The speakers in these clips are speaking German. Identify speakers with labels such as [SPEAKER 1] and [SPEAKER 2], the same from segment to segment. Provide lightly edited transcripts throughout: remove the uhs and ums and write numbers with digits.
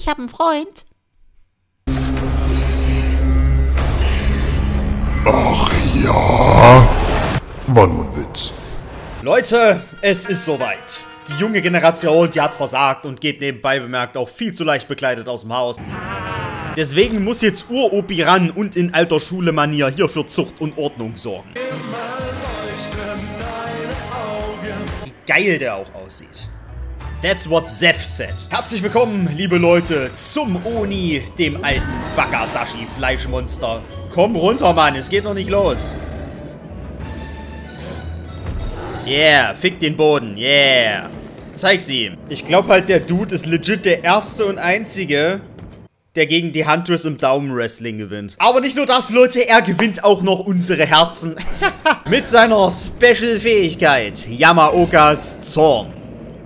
[SPEAKER 1] ich habe einen Freund.
[SPEAKER 2] Ach ja, war nur ein Witz.
[SPEAKER 3] Leute, es ist soweit. Die junge Generation, die hat versagt und geht nebenbei bemerkt auch viel zu leicht bekleidet aus dem Haus. Deswegen muss jetzt Uropi ran und in alter Schule-Manier hier für Zucht und Ordnung sorgen. Wie geil der auch aussieht. That's what Zef said. Herzlich willkommen, liebe Leute, zum Oni, dem alten Wakasashi-Fleischmonster. Komm runter, Mann, es geht noch nicht los. Yeah, fick den Boden, yeah. Zeig's ihm. Ich glaube halt, der Dude ist legit der erste und einzige, der gegen die Huntress im Daumenwrestling gewinnt. Aber nicht nur das, Leute, er gewinnt auch noch unsere Herzen. Mit seiner Special-Fähigkeit, Yamaokas Zorn.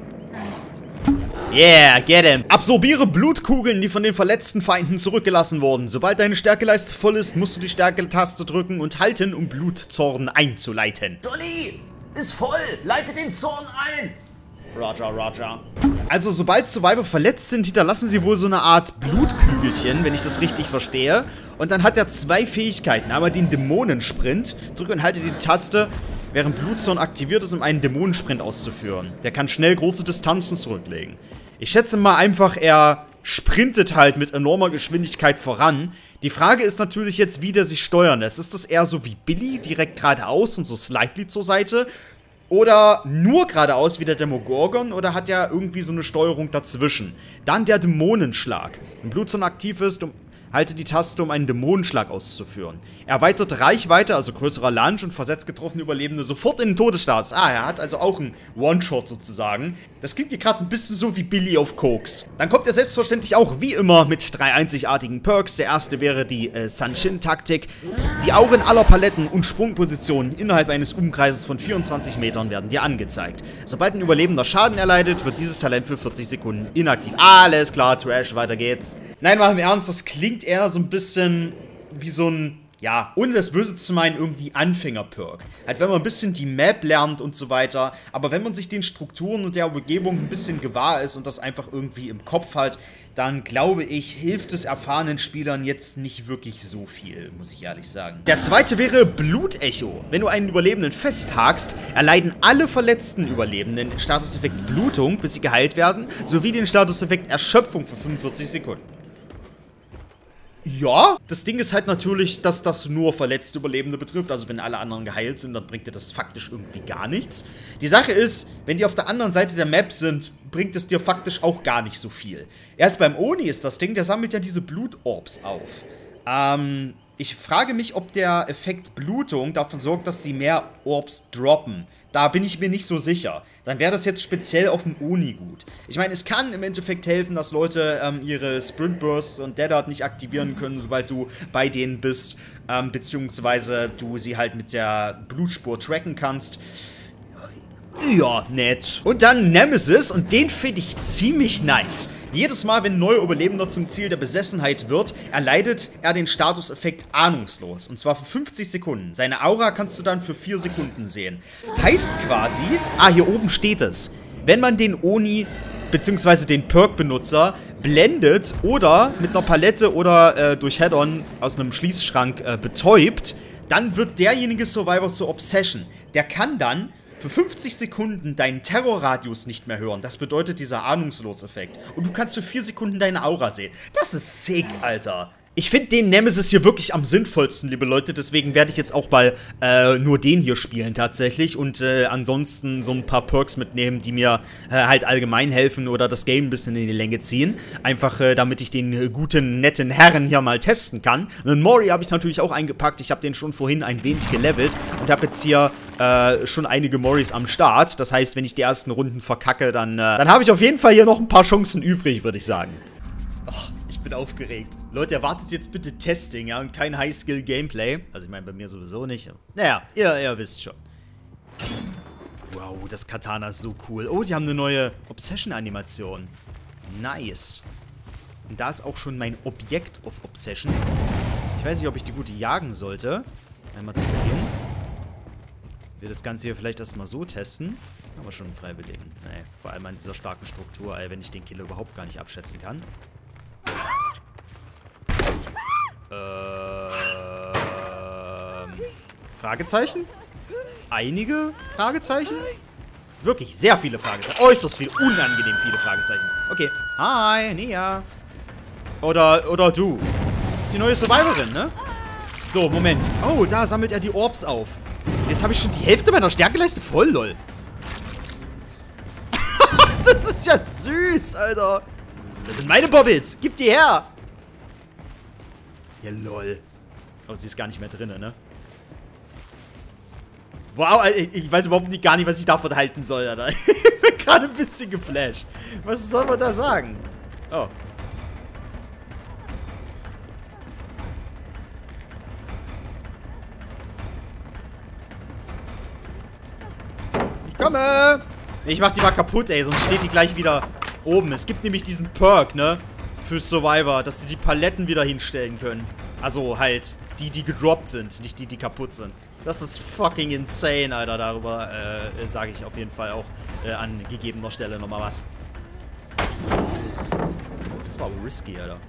[SPEAKER 3] Yeah, get him. Absorbiere Blutkugeln, die von den verletzten Feinden zurückgelassen wurden. Sobald deine Stärkeleiste voll ist, musst du die Stärke-Taste drücken und halten, um Blutzorn einzuleiten.
[SPEAKER 4] Johnny, ist voll. Leite den Zorn ein.
[SPEAKER 3] Roger, Roger. Also, sobald Survivor verletzt sind, hinterlassen sie wohl so eine Art Blutkügelchen, wenn ich das richtig verstehe. Und dann hat er zwei Fähigkeiten. Einmal den Dämonensprint. Drücke und halte die Taste, während Blutzorn aktiviert ist, um einen Dämonensprint auszuführen. Der kann schnell große Distanzen zurücklegen. Ich schätze mal einfach, er sprintet halt mit enormer Geschwindigkeit voran. Die Frage ist natürlich jetzt, wie der sich steuern lässt. Ist das eher so wie Billy, direkt geradeaus und so slightly zur Seite? Oder nur geradeaus wie der Demogorgon? Oder hat er irgendwie so eine Steuerung dazwischen? Dann der Dämonenschlag. Wenn Blutzorn aktiv ist, halte die Taste, um einen Dämonenschlag auszuführen. Erweitert Reichweite, also größerer Lunge, und versetzt getroffene Überlebende sofort in den Todesstatus. Ah, er hat also auch einen One-Shot sozusagen. Das klingt hier gerade ein bisschen so wie Billy auf Koks. Dann kommt er selbstverständlich auch wie immer mit 3 einzigartigen Perks. Der erste wäre die Sanshin-Taktik. Die Auren aller Paletten und Sprungpositionen innerhalb eines Umkreises von 24 Metern werden dir angezeigt. Sobald ein Überlebender Schaden erleidet, wird dieses Talent für 40 Sekunden inaktiv. Alles klar, Trash, weiter geht's. Nein, mal im Ernst, das klingt eher so ein bisschen wie so ein, ja, ohne das Böse zu meinen, irgendwie Anfänger-Perk. Halt, wenn man ein bisschen die Map lernt und so weiter, aber wenn man sich den Strukturen und der Umgebung ein bisschen gewahr ist und das einfach irgendwie im Kopf hat, dann glaube ich, hilft es erfahrenen Spielern jetzt nicht wirklich so viel, muss ich ehrlich sagen. Der zweite wäre Blutecho. Wenn du einen Überlebenden festhakst, erleiden alle verletzten Überlebenden den Statuseffekt Blutung, bis sie geheilt werden, sowie den Statuseffekt Erschöpfung für 45 Sekunden. Ja, das Ding ist halt natürlich, dass das nur verletzte Überlebende betrifft. Also wenn alle anderen geheilt sind, dann bringt dir das faktisch irgendwie gar nichts. Die Sache ist, wenn die auf der anderen Seite der Map sind, bringt es dir faktisch auch gar nicht so viel. Erst beim Oni ist das Ding, der sammelt ja diese Blutorbs auf. Ich frage mich, ob der Effekt Blutung davon sorgt, dass sie mehr Orbs droppen. Da bin ich mir nicht so sicher. Dann wäre das jetzt speziell auf dem Oni gut. Ich meine, es kann im Endeffekt helfen, dass Leute ihre Sprint Bursts und Dead Art nicht aktivieren können, sobald du bei denen bist, beziehungsweise du sie halt mit der Blutspur tracken kannst. Ja, nett. Und dann Nemesis, und den finde ich ziemlich nice. Jedes Mal, wenn ein neuer Überlebender zum Ziel der Besessenheit wird, erleidet er den Statuseffekt ahnungslos. Und zwar für 50 Sekunden. Seine Aura kannst du dann für 4 Sekunden sehen. Heißt quasi, hier oben steht es, wenn man den Oni bzw. den Perk-Benutzer blendet oder mit einer Palette oder durch Head-On aus einem Schließschrank betäubt, dann wird derjenige Survivor zur Obsession. Der kann dann für 50 Sekunden deinen Terrorradius nicht mehr hören. Das bedeutet dieser Ahnungslos-Effekt. Und du kannst für 4 Sekunden deine Aura sehen. Das ist sick, Alter. Ich finde den Nemesis hier wirklich am sinnvollsten, liebe Leute. Deswegen werde ich jetzt auch mal nur den hier spielen tatsächlich. Und ansonsten so ein paar Perks mitnehmen, die mir halt allgemein helfen oder das Game ein bisschen in die Länge ziehen. Einfach damit ich den guten, netten Herren hier mal testen kann. Und den Mori habe ich natürlich auch eingepackt. Ich habe den schon vorhin ein wenig gelevelt. Und habe jetzt hier schon einige Moris am Start. Das heißt, wenn ich die ersten Runden verkacke, dann habe ich auf jeden Fall hier noch ein paar Chancen übrig, würde ich sagen. Oh, ich bin aufgeregt. Leute, erwartet jetzt bitte Testing, ja, und kein High-Skill-Gameplay. Also ich meine, bei mir sowieso nicht. Naja, ihr wisst schon. Wow, das Katana ist so cool. Oh, die haben eine neue Obsession-Animation. Nice. Und da ist auch schon mein Objekt of Obsession. Ich weiß nicht, ob ich die gute jagen sollte. Einmal zu Beginn. Ich will das Ganze hier vielleicht erstmal so testen. Aber schon einen Freiwilligen. Nee, vor allem an dieser starken Struktur, ey, wenn ich den Killer überhaupt gar nicht abschätzen kann. Fragezeichen? Einige Fragezeichen? Wirklich sehr viele Fragezeichen. Äußerst viele, unangenehm viele Fragezeichen. Okay. Hi, Nia. Oder du. Das ist die neue Survivorin, ne? So, Moment. Oh, da sammelt er die Orbs auf. Jetzt habe ich schon die Hälfte meiner Stärkeleiste voll, lol. Das ist ja süß, Alter. Das sind meine Bobbles. Gib die her. Ja, lol. Oh, sie ist gar nicht mehr drin, ne? Wow, ich weiß überhaupt gar nicht, was ich davon halten soll, Alter. Ich bin gerade ein bisschen geflasht. Was soll man da sagen? Oh. Ich komme! Ich mach die mal kaputt, ey, sonst steht die gleich wieder oben. Es gibt nämlich diesen Perk, ne? Für Survivor, dass die Paletten wieder hinstellen können. Also halt, die gedroppt sind, nicht die kaputt sind. Das ist fucking insane, Alter. Darüber sage ich auf jeden Fall auch an gegebener Stelle nochmal was. Das war aber risky, Alter.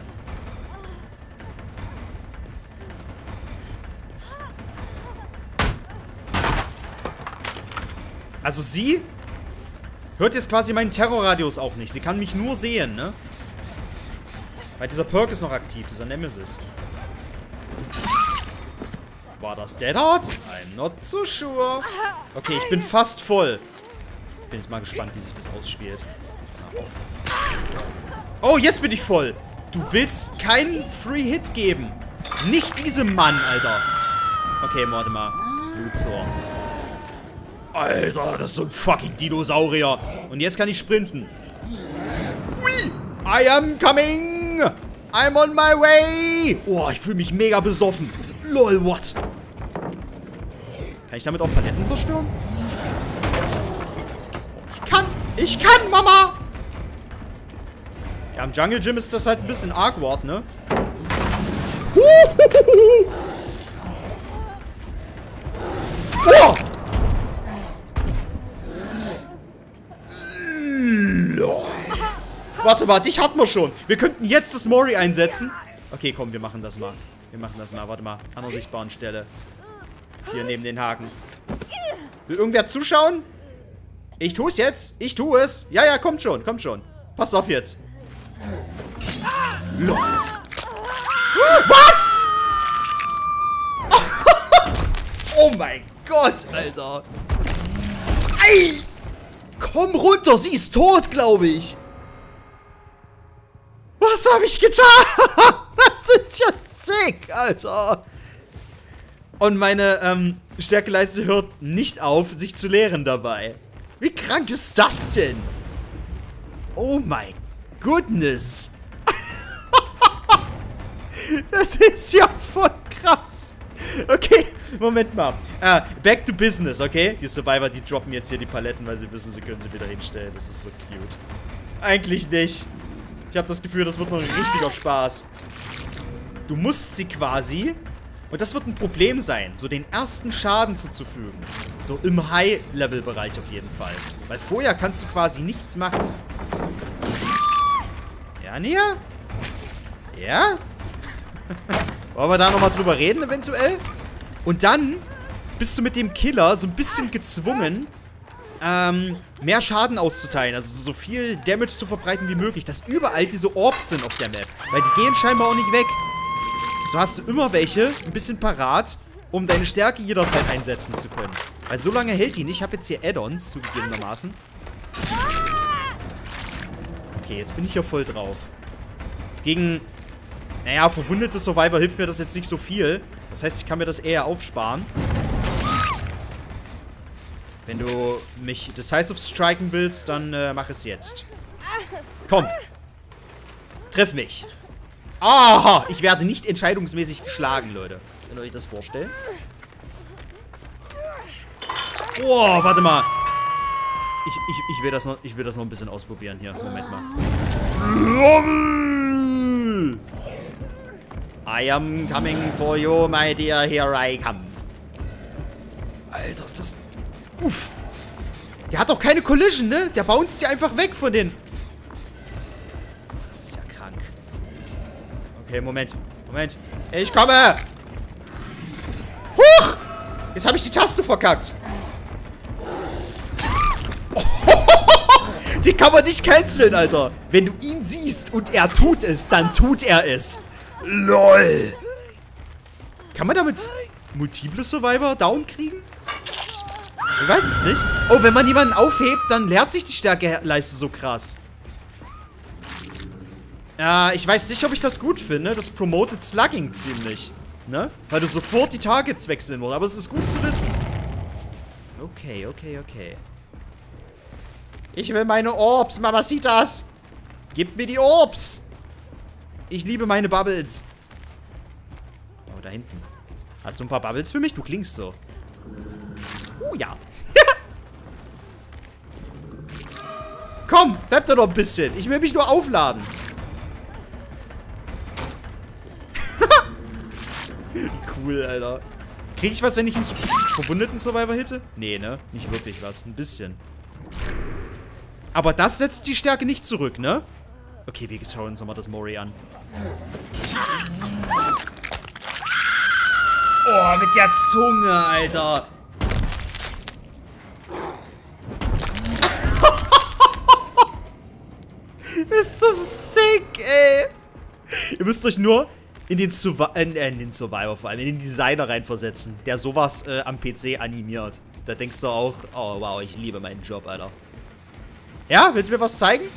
[SPEAKER 3] Also sie hört jetzt quasi meinen Terrorradius auch nicht. Sie kann mich nur sehen, ne? Weil dieser Perk ist noch aktiv, dieser Nemesis. War das Dead Hard? I'm not so sure. Okay, ich bin fast voll. Bin jetzt mal gespannt, wie sich das ausspielt. Oh, jetzt bin ich voll. Du willst keinen Free-Hit geben. Nicht diesem Mann, Alter. Okay, warte mal. Lutzor. Alter, das ist so ein fucking Dinosaurier. Und jetzt kann ich sprinten. Ui! I am coming! I'm on my way! Oh, ich fühle mich mega besoffen. Lol, what? Kann ich damit auch Paletten zerstören? Ich kann, Mama! Ja, im Jungle Gym ist das halt ein bisschen awkward, ne? Oh! Warte mal, dich hatten wir schon. Wir könnten jetzt das Mori einsetzen. Okay, komm, wir machen das mal. Wir machen das mal. Warte mal. An der sichtbaren Stelle. Hier neben den Haken. Will irgendwer zuschauen? Ich tue es jetzt. Ich tue es. Ja, ja, kommt schon. Kommt schon. Passt auf jetzt. Lol. Was? Oh mein Gott, Alter. Ey! Komm runter, sie ist tot, glaube ich. Was habe ich getan? Das ist ja sick, Alter. Und meine Stärkeleiste hört nicht auf, sich zu leeren dabei. Wie krank ist das denn? Oh my goodness. Das ist ja voll krass. Okay, Moment mal. Back to business, okay? Die Survivor, die droppen jetzt hier die Paletten, weil sie wissen, sie können sie wieder hinstellen. Das ist so cute. Eigentlich nicht. Ich habe das Gefühl, das wird noch ein richtiger Spaß. Du musst sie quasi, und das wird ein Problem sein, so den ersten Schaden zuzufügen. So im High-Level-Bereich auf jeden Fall. Weil vorher kannst du quasi nichts machen. Ja, Nia? Ja? Wollen wir da nochmal drüber reden, eventuell? Und dann bist du mit dem Killer so ein bisschen gezwungen, mehr Schaden auszuteilen. Also so viel Damage zu verbreiten wie möglich. Dass überall diese Orbs sind auf der Map. Weil die gehen scheinbar auch nicht weg. So hast du immer welche ein bisschen parat, um deine Stärke jederzeit einsetzen zu können. Weil so lange hält die nicht. Ich habe jetzt hier Add-ons, zugegebenermaßen. Okay, jetzt bin ich hier voll drauf. Gegen, naja, verwundete Survivor hilft mir das jetzt nicht so viel. Das heißt, ich kann mir das eher aufsparen. Wenn du mich decisive striken willst, dann mach es jetzt. Komm. Triff mich. Aha, ich werde nicht entscheidungsmäßig geschlagen, Leute. Könnt ihr euch das vorstellen? Oh, warte mal. Ich will das noch ein bisschen ausprobieren hier. Moment mal. I am coming for you, my dear. Here I come. Alter, ist das... Uff. Der hat doch keine Collision, ne? Der bounced ja einfach weg von den... Das ist ja krank. Okay, Moment. Moment. Ich komme! Huch! Jetzt habe ich die Taste verkackt. Die kann man nicht canceln, Alter. Wenn du ihn siehst und er tut es, dann tut er es. LOL. Kann man damit multiple Survivor down kriegen? Ich weiß es nicht. Oh, wenn man jemanden aufhebt, dann leert sich die Stärkeleiste so krass. Ja, ich weiß nicht, ob ich das gut finde. Das promotet Slugging ziemlich. Ne? Weil du sofort die Targets wechseln musst. Aber es ist gut zu wissen. Okay, okay, okay. Ich will meine Orbs. Mamacitas. Gib mir die Orbs. Ich liebe meine Bubbles. Oh, da hinten. Hast du ein paar Bubbles für mich? Du klingst so. Ja. Komm, bleib da noch ein bisschen. Ich will mich nur aufladen. Cool, Alter. Krieg ich was, wenn ich einen verwundeten Survivor hitte? Nee, ne? Nicht wirklich was. Ein bisschen. Aber das setzt die Stärke nicht zurück, ne? Okay, wir schauen uns nochmal das Mori an. Oh, mit der Zunge, Alter. Ist das sick, ey. Ihr müsst euch nur in den Survivor, vor allem in den Designer reinversetzen, der sowas am PC animiert. Da denkst du auch, oh wow, ich liebe meinen Job, Alter. Ja, willst du mir was zeigen?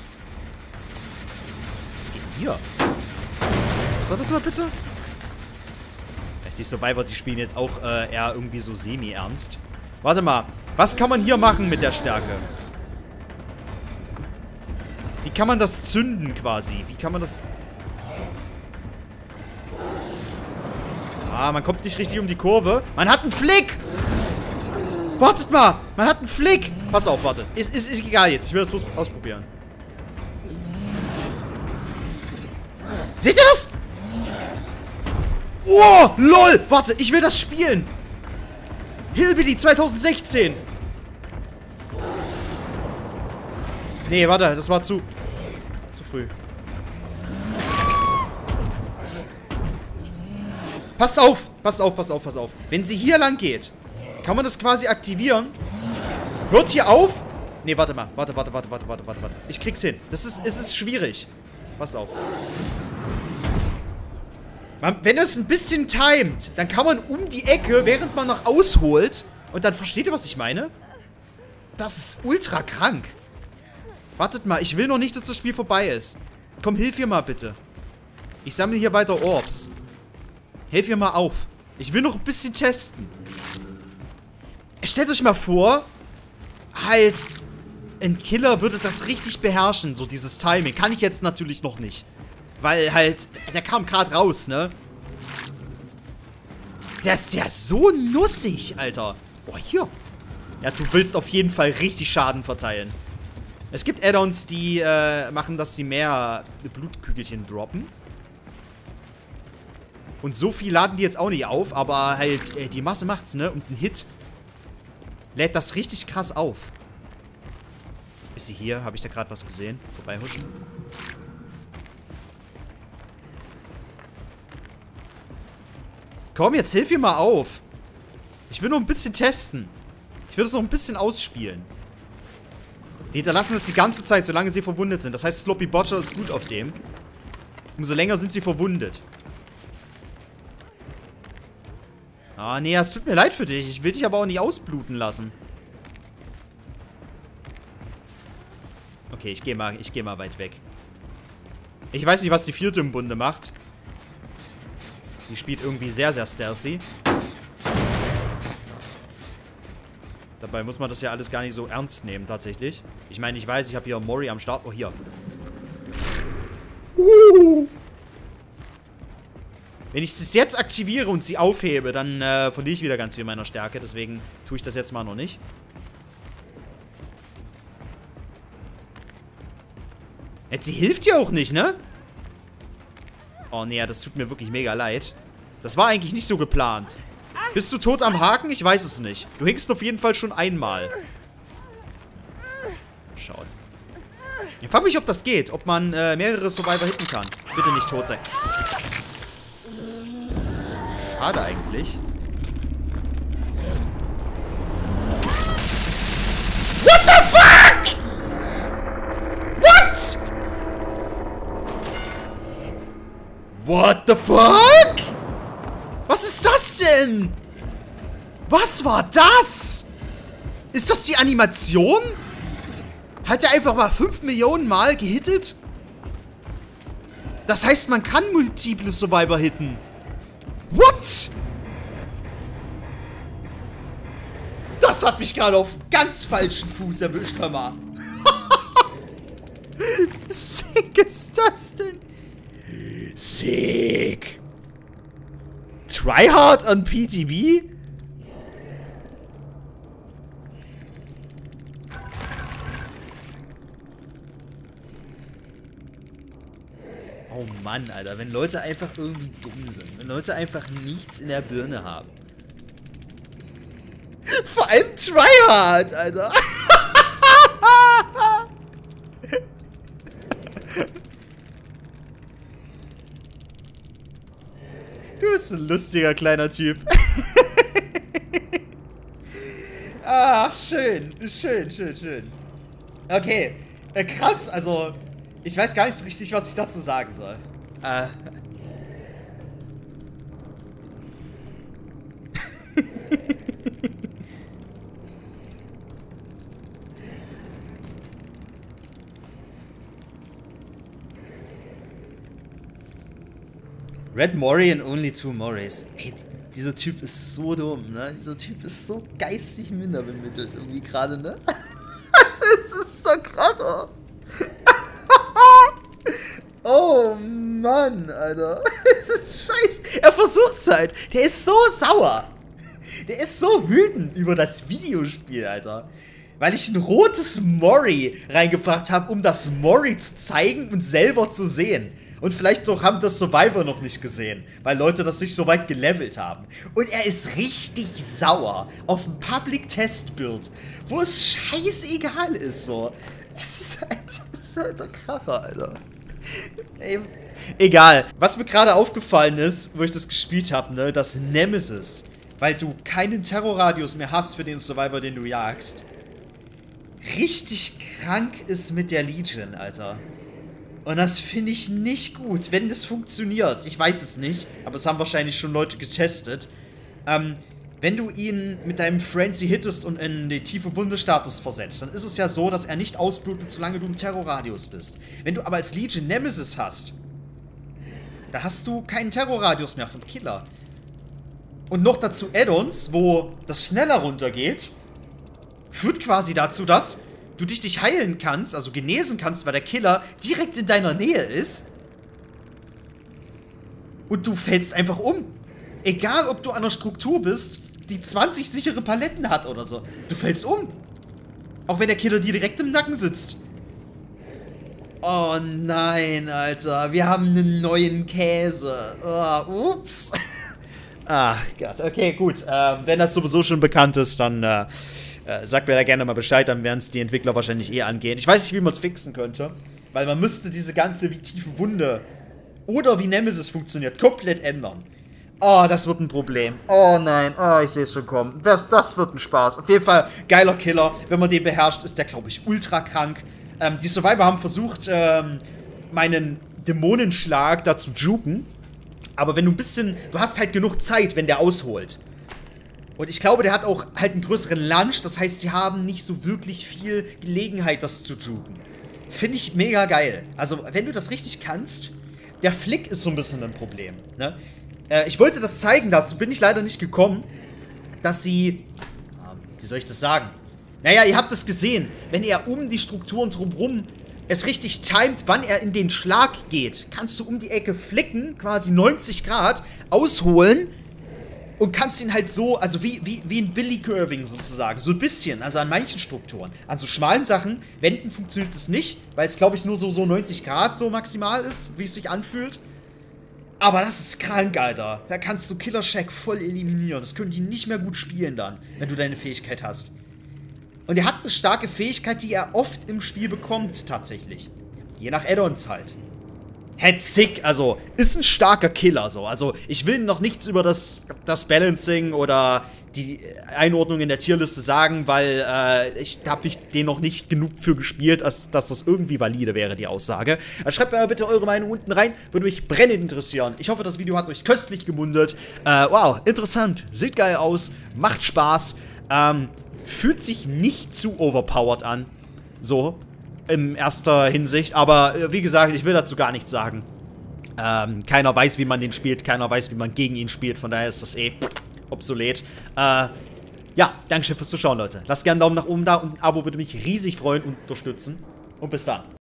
[SPEAKER 3] Was geht denn hier? Was war das mal bitte? Die Survivor, die spielen jetzt auch eher irgendwie so semi-ernst. Warte mal, was kann man hier machen mit der Stärke? Wie kann man das zünden quasi? Wie kann man das... Ah, man kommt nicht richtig um die Kurve. Man hat einen Flick! Wartet mal! Man hat einen Flick! Pass auf, warte. Ist egal jetzt. Ich will das bloß ausprobieren. Seht ihr das? Oh, lol! Warte, ich will das spielen! Hillbilly 2016! Nee, warte, das war zu früh. Passt auf! Passt auf, passt auf, passt auf. Wenn sie hier lang geht, kann man das quasi aktivieren. Hört hier auf? Nee, warte mal. Warte. Ich krieg's hin. Es ist schwierig. Passt auf. Wenn es ein bisschen timet, dann kann man um die Ecke, während man noch ausholt. Und dann versteht ihr, was ich meine? Das ist ultra krank. Wartet mal, ich will noch nicht, dass das Spiel vorbei ist. Komm, hilf mir mal bitte. Ich sammle hier weiter Orbs. Hilf mir mal auf. Ich will noch ein bisschen testen. Stellt euch mal vor, halt, ein Killer würde das richtig beherrschen, so dieses Timing. Kann ich jetzt natürlich noch nicht. Weil halt, der kam gerade raus, ne? Der ist ja so nussig, Alter. Oh, hier. Ja, du willst auf jeden Fall richtig Schaden verteilen. Es gibt Add-ons, die machen, dass sie mehr Blutkügelchen droppen. Und so viel laden die jetzt auch nicht auf, aber halt, die Masse macht's, ne? Und ein Hit lädt das richtig krass auf. Ist sie hier? Habe ich da gerade was gesehen? Vorbeihuschen. Komm, jetzt hilf mir mal auf. Ich will nur ein bisschen testen. Ich will das noch ein bisschen ausspielen. Die hinterlassen das die ganze Zeit, solange sie verwundet sind. Das heißt, Sloppy Botcher ist gut auf dem. Umso länger sind sie verwundet. Ah, nee, es tut mir leid für dich. Ich will dich aber auch nicht ausbluten lassen. Okay, ich geh mal weit weg. Ich weiß nicht, was die vierte im Bunde macht. Die spielt irgendwie sehr, sehr stealthy. Dabei muss man das ja alles gar nicht so ernst nehmen, tatsächlich. Ich meine, ich weiß, ich habe hier Mori am Start. Oh, hier. Wenn ich es jetzt aktiviere und sie aufhebe, dann verliere ich wieder ganz viel meiner Stärke. Deswegen tue ich das jetzt mal noch nicht. Jetzt, sie hilft ja auch nicht, ne? Oh, nee, das tut mir wirklich mega leid. Das war eigentlich nicht so geplant. Bist du tot am Haken? Ich weiß es nicht. Du hinkst auf jeden Fall schon einmal. Schauen. Ich frage mich, ob das geht. Ob man mehrere Survivor hitten kann. Bitte nicht tot sein. Schade eigentlich. What the fuck? What? What the fuck? Was ist das denn? Was war das? Ist das die Animation? Hat er einfach mal 5 Millionen Mal gehittet? Das heißt, man kann multiple Survivor hitten. What? Das hat mich gerade auf ganz falschen Fuß erwischt, hör mal. Wie sick ist das denn? Sick. Tryhard an PTB? Oh Mann, Alter, wenn Leute einfach irgendwie dumm sind. Wenn Leute einfach nichts in der Birne haben. Vor allem Tryhard, Alter. Du bist ein lustiger kleiner Typ. Ach, schön. Schön, schön, schön. Okay, krass, also... Ich weiß gar nicht so richtig, was ich dazu sagen soll. Red Mori and only 2 Moris. Ey, dieser Typ ist so dumm, ne? Dieser Typ ist so geistig minder bemittelt irgendwie gerade, ne? Das ist so krass. Oh Mann, Alter. Das ist scheiße. Er versucht's halt. Der ist so sauer. Der ist so wütend über das Videospiel, Alter. Weil ich ein rotes Mori reingebracht habe, um das Mori zu zeigen und selber zu sehen. Und vielleicht doch haben das Survivor noch nicht gesehen, weil Leute das nicht so weit gelevelt haben. Und er ist richtig sauer auf ein Public-Test-Bild, wo es scheißegal ist, so. Das ist halt der Kracher, Alter. Ey, egal. Was mir gerade aufgefallen ist, wo ich das gespielt habe, ne, das Nemesis, weil du keinen Terrorradius mehr hast für den Survivor, den du jagst, richtig krank ist mit der Legion, Alter. Und das finde ich nicht gut, wenn das funktioniert. Ich weiß es nicht, aber es haben wahrscheinlich schon Leute getestet. Wenn du ihn mit deinem Frenzy hittest und in die tiefe Wunde-Status versetzt, dann ist es ja so, dass er nicht ausblutet, solange du im Terrorradius bist. Wenn du aber als Legion Nemesis hast, da hast du keinen Terrorradius mehr von Killer. Und noch dazu Add-ons, wo das schneller runtergeht, führt quasi dazu, dass du dich nicht heilen kannst, also genesen kannst, weil der Killer direkt in deiner Nähe ist. Und du fällst einfach um. Egal, ob du an einer Struktur bist, die 20 sichere Paletten hat oder so. Du fällst um. Auch wenn der Killer dir direkt im Nacken sitzt. Oh nein, Alter. Wir haben einen neuen Käse. Oh, ups. Ah, Gott. Okay, gut. Wenn das sowieso schon bekannt ist, dann sagt mir da gerne mal Bescheid. Dann werden es die Entwickler wahrscheinlich eh angehen. Ich weiß nicht, wie man es fixen könnte. Weil man müsste diese ganze wie tiefe Wunde oder wie Nemesis funktioniert komplett ändern. Oh, das wird ein Problem. Oh nein, oh, ich sehe es schon kommen. Das wird ein Spaß. Auf jeden Fall geiler Killer. Wenn man den beherrscht, ist der, glaube ich, ultra krank. Die Survivor haben versucht, meinen Dämonenschlag da zu juken. Aber wenn du ein bisschen... Du hast halt genug Zeit, wenn der ausholt. Und ich glaube, der hat auch halt einen größeren Lunge. Das heißt, sie haben nicht so wirklich viel Gelegenheit, das zu juken. Finde ich mega geil. Also, wenn du das richtig kannst... Der Flick ist so ein bisschen ein Problem, ne? Ich wollte das zeigen, dazu bin ich leider nicht gekommen, dass sie, wie soll ich das sagen? Naja, ihr habt es gesehen, wenn er um die Strukturen drumherum es richtig timet, wann er in den Schlag geht, kannst du um die Ecke flicken, quasi 90 Grad, ausholen und kannst ihn halt so, also wie ein Billy Curving sozusagen, so ein bisschen, also an manchen Strukturen. An so schmalen Sachen, Wänden funktioniert es nicht, weil es, glaube ich, nur so 90 Grad so maximal ist, wie es sich anfühlt. Aber das ist krank, Alter. Da kannst du Killer Shack voll eliminieren. Das können die nicht mehr gut spielen dann, wenn du deine Fähigkeit hast. Und er hat eine starke Fähigkeit, die er oft im Spiel bekommt, tatsächlich. Je nach Add-ons halt. Sick, also, ist ein starker Killer, so. Also, ich will noch nichts über das Balancing oder die Einordnung in der Tierliste sagen, weil ich habe den noch nicht genug für gespielt, als dass das irgendwie valide wäre, die Aussage. Also schreibt mir bitte eure Meinung unten rein, würde mich brennend interessieren. Ich hoffe, das Video hat euch köstlich gemundet. Wow, interessant, sieht geil aus, macht Spaß, fühlt sich nicht zu overpowered an, so, in erster Hinsicht, aber wie gesagt, ich will dazu gar nichts sagen. Keiner weiß, wie man den spielt, keiner weiß, wie man gegen ihn spielt, von daher ist das obsolet. Ja, danke schön fürs Zuschauen, Leute. Lasst gerne einen Daumen nach oben da und ein Abo würde mich riesig freuen und unterstützen. Und bis dann.